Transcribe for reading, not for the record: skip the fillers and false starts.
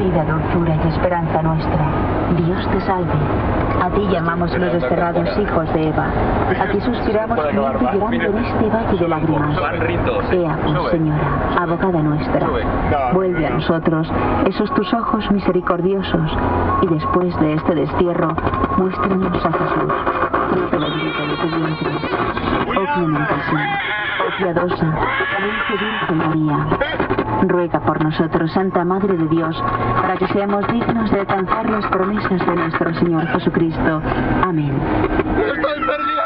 vida, dulzura y esperanza nuestra. Dios te salve. A ti llamamos los desterrados hijos de Eva. A ti suspiramos gimiendo y llorando en este valle de lágrimas. Ea, pues, Señora, abogada nuestra, vuelve a nosotros esos tus ojos misericordiosos, y después de este destierro, muéstranos a Jesús, fruto bendito de tu vientre. Oh clementísima, oh piadosa, dulce María, ruega por nosotros, Santa Madre de Dios, para que seamos dignos de alcanzar las promesas de nuestro Señor Jesucristo. Amén. ¡Estoy perdido!